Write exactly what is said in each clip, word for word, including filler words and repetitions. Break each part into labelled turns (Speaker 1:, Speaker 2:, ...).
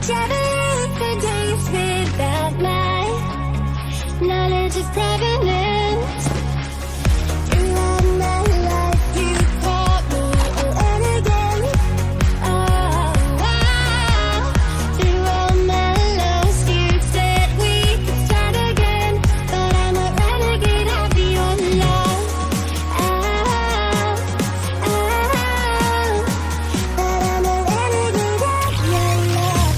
Speaker 1: Traveling for days without my knowledge of provenance. Throughout my life you taught me again and again. Oh, wow. Through all my lows you said we could start again, but I'm a renegade of your love. Oh, oh, but I'm a renegade of your love.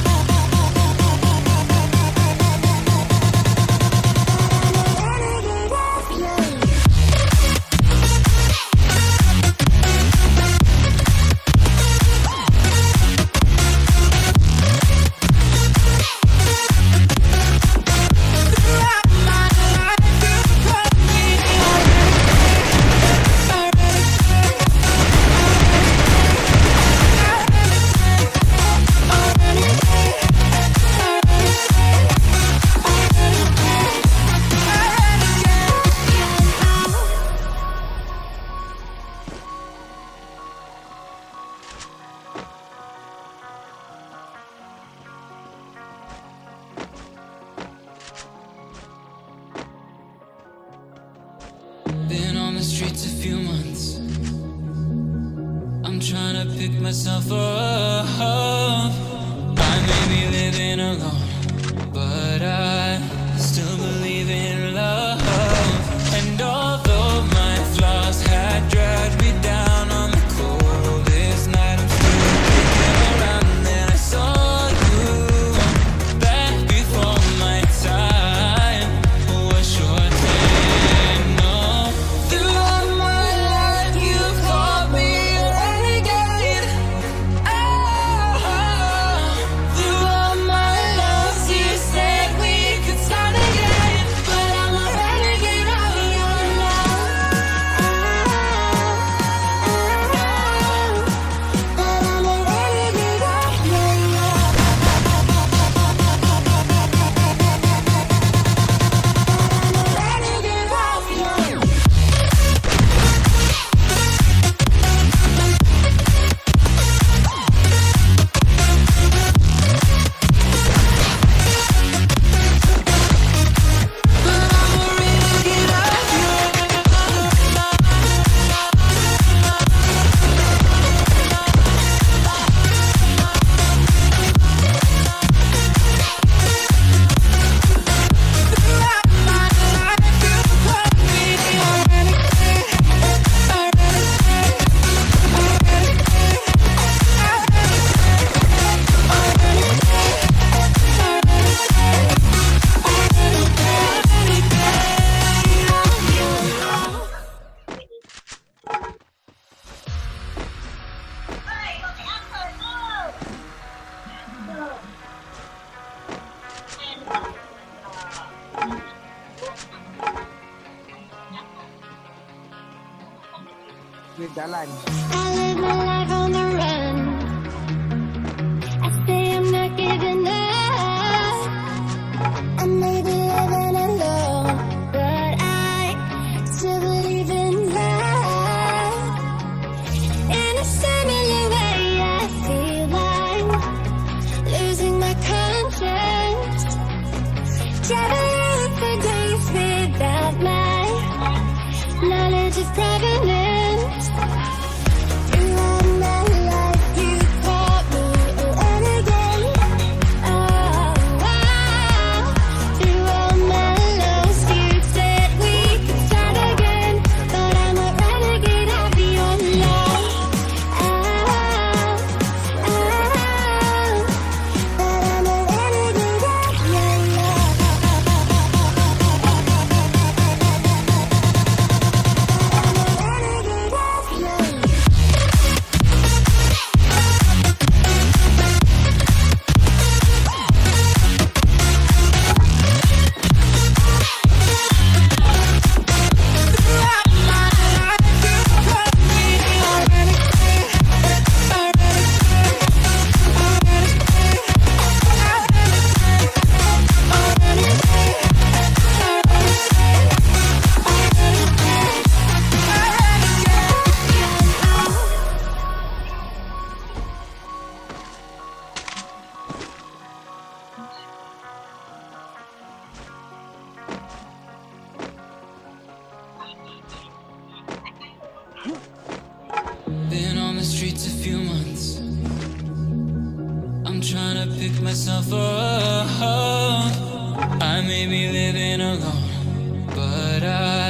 Speaker 2: Been on the streets a few months. I'm trying to pick myself up. I may be living alone, but I still believe in love. And although my flaws had dragged me down on the coldest night, I'm still kicking around. And then I saw you back before my time was short. Throughout my life you've called me a renegade. Oh, throughout my loves you said we could start again, but I'm a renegade of your love.
Speaker 1: But I'm a renegade of your love. Renegade of your love.
Speaker 3: May dalan.
Speaker 1: I live my life on the run. I say I'm not giving up. I may be living alone, but I still believe in love. In a similar way, I feel I'm losing my conscience. Traveling for days without my knowledge of provenance. Throughout my
Speaker 2: pick myself up. I may be living alone, but I